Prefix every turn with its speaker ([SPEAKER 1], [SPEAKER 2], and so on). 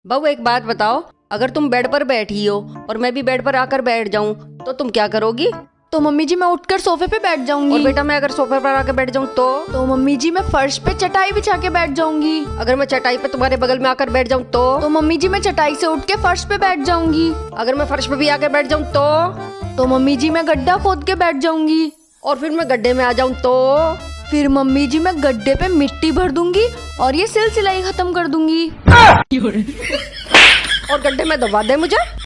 [SPEAKER 1] बहू एक बात बताओ, अगर तुम बेड पर बैठी हो और मैं भी बेड पर आकर बैठ जाऊं तो तुम क्या करोगी?
[SPEAKER 2] तो मम्मी जी मैं उठकर सोफे पे बैठ जाऊंगी।
[SPEAKER 1] और बेटा मैं अगर सोफे पर आकर बैठ जाऊं
[SPEAKER 2] तो मम्मी जी मैं फर्श पे चटाई बिछा के बैठ जाऊंगी।
[SPEAKER 1] अगर मैं चटाई पे तुम्हारे बगल में आकर बैठ जाऊं
[SPEAKER 2] तो मम्मी जी मैं चटाई से उठ के फर्श पे बैठ जाऊंगी।
[SPEAKER 1] अगर मैं फर्श पे भी आकर बैठ जाऊं
[SPEAKER 2] तो मम्मी जी मैं गड्ढा खोद के बैठ जाऊंगी।
[SPEAKER 1] और फिर मैं गड्ढे में आ जाऊं
[SPEAKER 2] फिर मम्मी जी मैं गड्ढे पे मिट्टी भर दूंगी और ये सिलसिला ही खत्म कर दूंगी।
[SPEAKER 1] और गड्ढे में दबा दे मुझे।